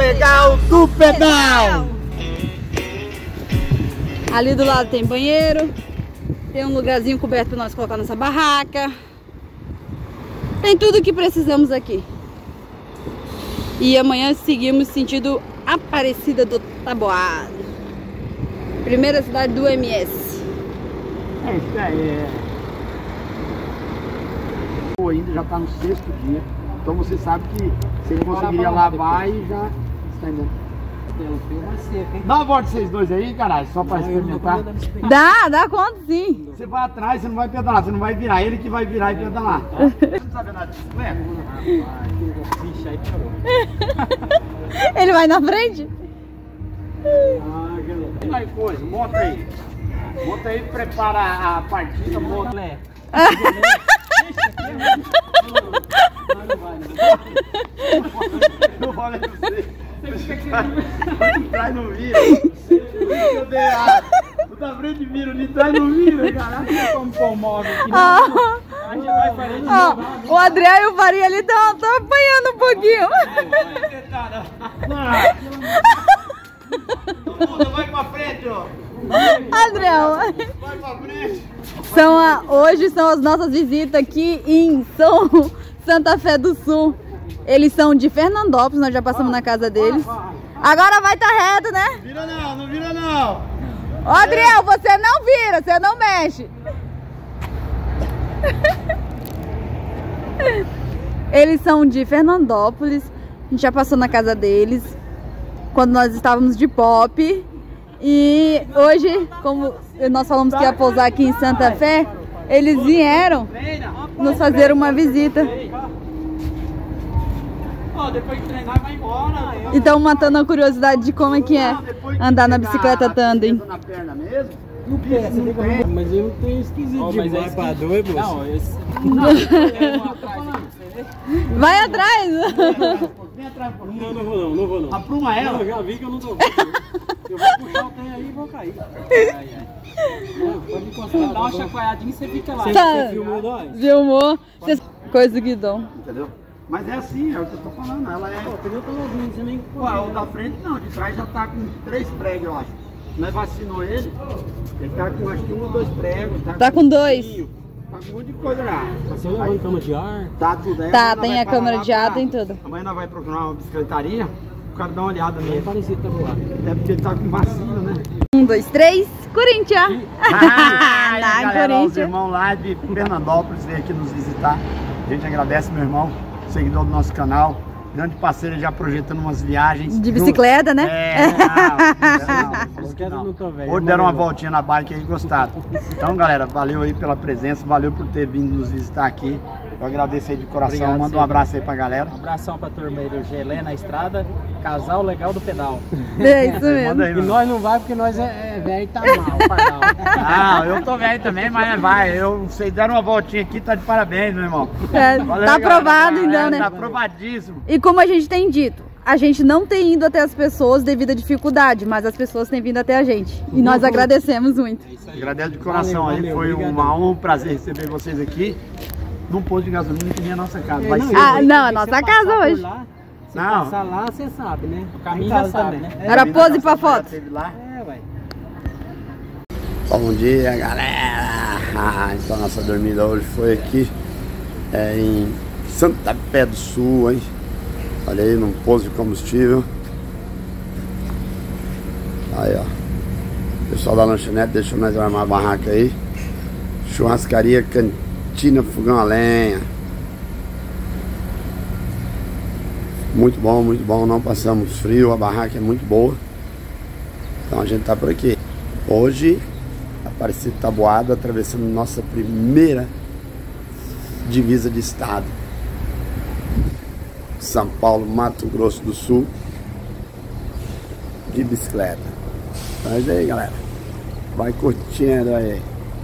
legal do pedal. Ali do lado tem banheiro, tem um lugarzinho coberto para nós colocar nossa barraca. Tem tudo o que precisamos aqui. E amanhã seguimos sentido Aparecida do Taboado, primeira cidade do MS. É isso aí. Ainda já está no 6º dia, então você sabe que você conseguiria lavar e já está indo. Dá uma volta vocês dois aí, caralho, só para experimentar. Dá conta sim. Você vai atrás, você não vai pedalar, você não vai virar, ele que vai virar e pedalar. Você não sabe andar de bicicleta? Ele vai na frente? Aí coisa, monta aí. Monta aí, prepara a partida, monta. Não olha pra você. Traz no vira. Eu dei errado. Tu tá frente vira, nem traz no vira, cara. Como promove aqui. O Adriano e o Faria ali estão apanhando um pouquinho. Vai pra frente, ó. Adriano. Vai pra frente. Hoje são as nossas visitas aqui em São Santa Fé do Sul. Eles são de Fernandópolis, nós já passamos na casa deles. Agora vai estar reto, né? Vira não, não vira não. Ô Adriel, você não vira, você não mexe. Eles são de Fernandópolis, a gente já passou na casa deles quando nós estávamos de pop. E hoje, como nós falamos que ia pousar aqui em Santa Fé, eles vieram nos fazer uma visita. Depois de treinar vai embora. E estão matando a curiosidade de como é que é andar na bicicleta tandem. Na perna mesmo? Mas eu tenho esquisito demais pra dois, moço. Vai atrás! Vem atrás um pouquinho. Não vou não. Apruma ela. Eu já vi que eu não tô. Eu vou puxar o trem aí e vou cair. Pode encostar. Dá uma chacoalhadinha e você fica lá. Você filmou nós? Filmou. Coisa do guidão. Entendeu? Mas é assim, é o que eu tô falando. Ela é. O pneu tá novinho, você nem. O da frente não, de trás já tá com 3 pregos, eu acho. Nós vacinou ele. Ele tá com acho que 1 ou 2 pregos. Tá com 2. Tá com um monte de coisa lá. Você levou em cama de ar? Tá tudo aí. Tá, tem a câmera de ar, tem tudo. Amanhã nós vamos procurar uma bicicletaria. O cara dá uma olhada nele. É parecido, tá voado. É porque ele tá com vacina, né? 1, 2, 3, Corinthians! Galera, os irmãos lá de Fernandópolis veio aqui nos visitar. A gente agradece, meu irmão, seguidor do nosso canal. Grande parceiro, já projetando umas viagens. De bicicleta, né? Hoje deram uma voltinha na bike aí e gostaram. Então, galera, valeu aí pela presença, valeu por ter vindo nos visitar aqui. Eu agradeço aí de coração, obrigado, manda um abraço aí pra galera. Um abração pra turma aí do Gelé na estrada, casal legal do pedal. É isso mesmo. Aí, e nós não vai porque nós é velho e tá mal, pardal. Não, eu tô velho também, mas vai. Vocês deram uma voltinha aqui, tá de parabéns, meu irmão. Valeu, tá aprovado então, né? Tá aprovadíssimo. E como a gente tem dito, a gente não tem ido até as pessoas devido à dificuldade, mas as pessoas têm vindo até a gente. E nós agradecemos muito. Agradeço de coração aí, foi uma honra, um prazer receber vocês aqui. Num posto de gasolina que nem a nossa casa. Vai ser não, a nossa casa hoje. Lá, se não. passar lá, você sabe, né? O caminho já sabe, né? Era pose pra foto. Vai. Bom dia, galera. Então a nossa dormida hoje foi aqui em Santa Fé do Sul, hein? Olha aí, num posto de combustível. Aí, ó. O pessoal da lanchonete deixou nós armar a barraca aí. Churrascaria Cantina Fogão a Lenha. Muito bom, não passamos frio, a barraca é muito boa. Então a gente tá por aqui. Hoje, Aparecida do Taboado, atravessando nossa primeira divisa de estado. São Paulo, Mato Grosso do Sul, de bicicleta. Então é isso aí, galera. Vai curtindo aí.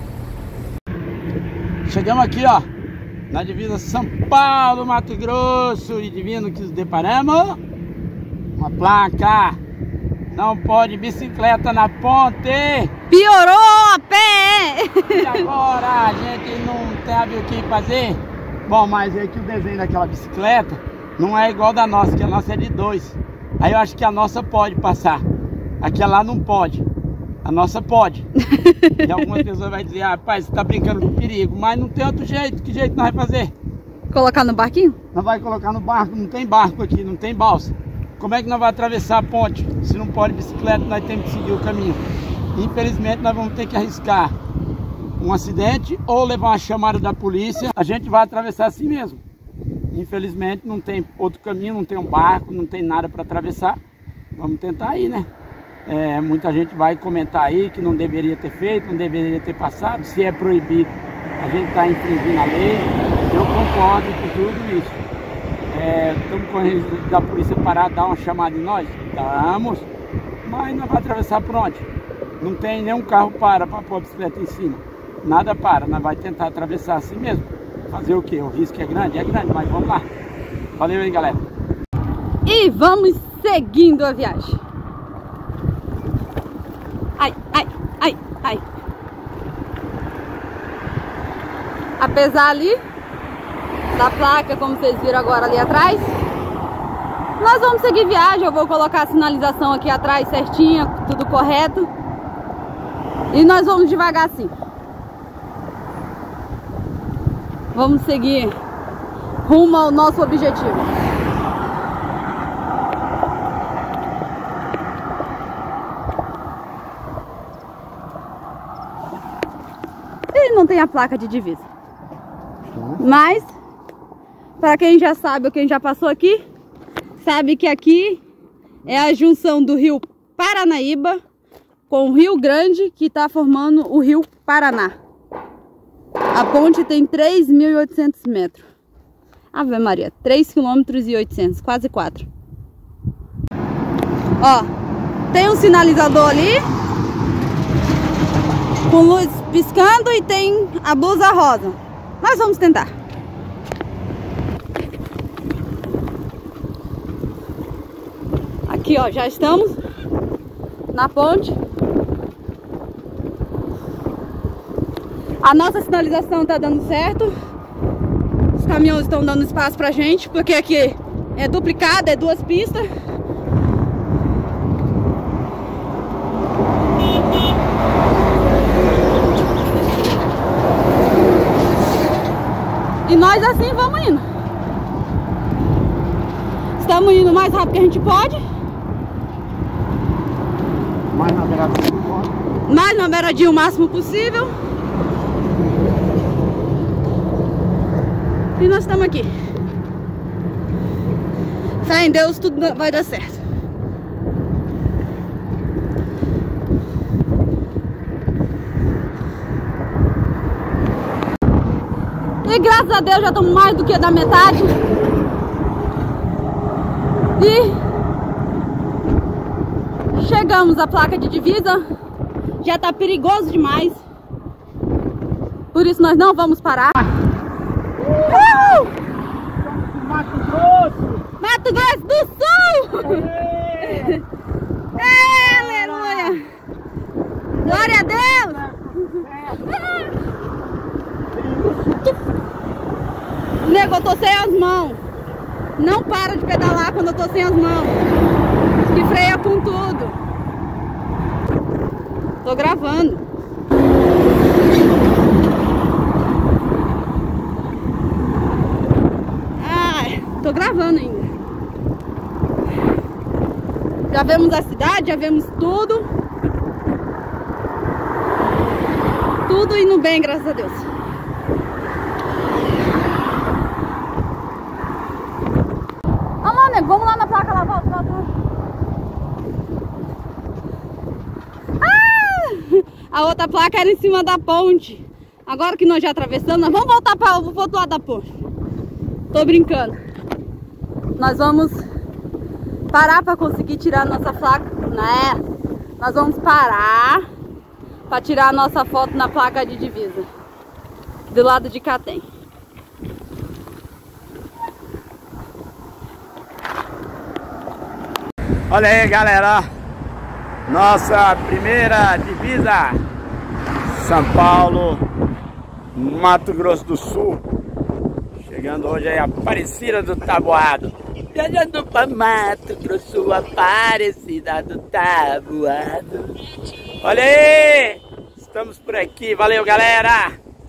Chegamos aqui, ó, na divisa São Paulo, Mato Grosso, e divino que nos deparamos. Uma placa. Não pode bicicleta na ponte. Piorou a pé. E agora a gente não sabe o que fazer. Bom, mas é que o desenho daquela bicicleta não é igual da nossa, que a nossa é de 2. Aí eu acho que a nossa pode passar. Aquela lá não pode. A nossa pode. E algumas pessoas vão dizer, ah, pai, você tá brincando com perigo. Mas não tem outro jeito. Que jeito nós vamos fazer? Colocar no barquinho? Nós vamos colocar no barco. Não tem barco aqui, não tem balsa. Como é que nós vamos atravessar a ponte? Se não pode bicicleta, nós temos que seguir o caminho. Infelizmente, nós vamos ter que arriscar um acidente ou levar uma chamada da polícia. A gente vai atravessar assim mesmo. Infelizmente, não tem outro caminho, não tem um barco, não tem nada para atravessar. Vamos tentar aí, né? Muita gente vai comentar aí que não deveria ter feito, não deveria ter passado. Se é proibido, a gente está infringindo a lei. Eu concordo com tudo isso. Estamos correndo da polícia parar, dar uma chamada em nós? Damos, mas não vai atravessar por onde? Não tem nenhum carro para pôr a bicicleta em cima. Nada para, nós vai tentar atravessar assim mesmo. Fazer o quê? O risco é grande, mas vamos lá. Valeu aí, galera. E vamos seguindo a viagem. Ai, ai, ai, ai. Apesar ali da placa, como vocês viram agora ali atrás, nós vamos seguir viagem. Eu vou colocar a sinalização aqui atrás certinha, tudo correto. E nós vamos devagar assim. Vamos seguir rumo ao nosso objetivo. E não tem a placa de divisa. Mas, para quem já sabe ou quem já passou aqui, sabe que aqui é a junção do rio Paranaíba com o Rio Grande, que está formando o rio Paraná. A ponte tem 3.800 metros. Ave Maria, 3,8 km, quase 4. Ó, tem um sinalizador ali, com luz piscando, e tem a blusa rosa. Nós vamos tentar. Aqui, ó, já estamos na ponte. A nossa sinalização tá dando certo. Os caminhões estão dando espaço pra gente, porque aqui é duplicado, é 2 pistas. E nós assim vamos indo. Estamos indo o mais rápido que a gente pode. Mais na beiradinha que pode. Mais na beiradinha o máximo possível. E nós estamos aqui. Fé em Deus, tudo vai dar certo. E graças a Deus já estamos mais do que da metade. E chegamos à placa de divisa. Já está perigoso demais. Por isso nós não vamos parar. Mato Grosso! Mato Grosso do Sul! Aleluia! Glória a Deus! Nego, eu tô sem as mãos. Não para de pedalar quando eu tô sem as mãos. Que freia com tudo. Tô gravando. Tô gravando ainda. Já vemos a cidade, já vemos tudo. Tudo indo bem, graças a Deus. Vamos lá, nego, vamos lá na placa lá, volta. A outra placa era em cima da ponte. Agora que nós já atravessamos, nós vamos voltar para o outro lado da ponte. Tô brincando. Nós vamos parar para conseguir tirar nossa placa, né? Nós vamos parar para tirar a nossa foto na placa de divisa. Do lado de cá tem. Olha aí, galera. Nossa primeira divisa. São Paulo, Mato Grosso do Sul. Chegando hoje aí a Aparecida do Taboado. viajando pra Mato Grosso, Aparecida do Taboado. Olha aí, estamos por aqui, valeu galera!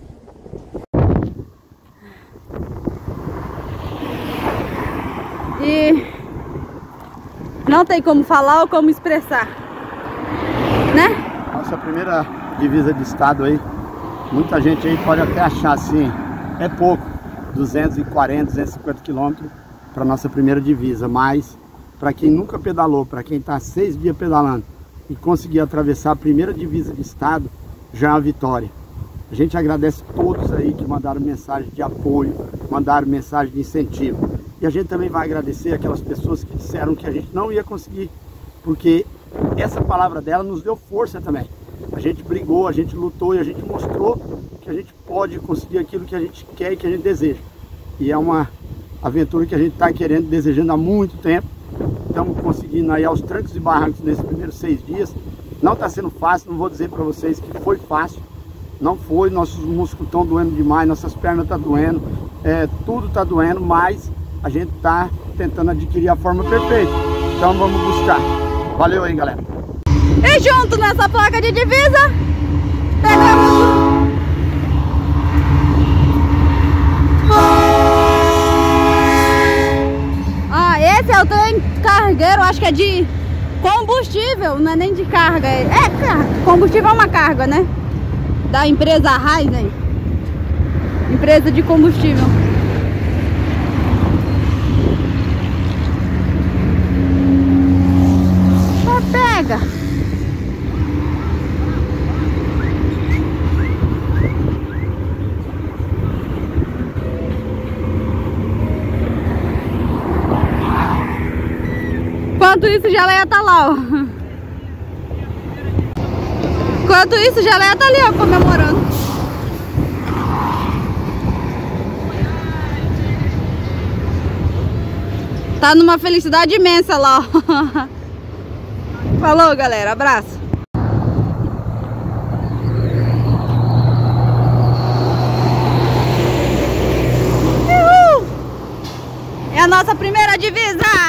E não tem como falar ou como expressar, né? Nossa primeira divisa de estado aí, muita gente aí pode até achar assim, é pouco, 240, 250 quilômetros para nossa primeira divisa, mas para quem nunca pedalou, para quem está 6 dias pedalando e conseguir atravessar a primeira divisa de estado, já é uma vitória. A gente agradece todos aí que mandaram mensagem de apoio, mandaram mensagem de incentivo. E a gente também vai agradecer aquelas pessoas que disseram que a gente não ia conseguir, porque essa palavra dela nos deu força também. A gente brigou, a gente lutou e a gente mostrou que a gente pode conseguir aquilo que a gente quer e que a gente deseja. E é uma aventura que a gente está querendo, desejando há muito tempo. Estamos conseguindo aí aos trancos e barrancos nesses primeiros 6 dias. Não está sendo fácil, não vou dizer para vocês que foi fácil. Não foi, nossos músculos estão doendo demais, nossas pernas estão doendo, tudo está doendo, mas a gente está tentando adquirir a forma perfeita. Então vamos buscar. Valeu aí, galera. E junto nessa placa de divisa, pegamos... Esse é o trem cargueiro, acho que é de combustível, não é nem de carga. Combustível é uma carga, né? Da empresa Raizen, empresa de combustível. Pega! Enquanto isso, Geleia tá lá, ó. Enquanto isso, Geleia tá ali, ó, comemorando. Tá numa felicidade imensa lá, ó. Falou, galera. Abraço. Uhul! É a nossa primeira divisa!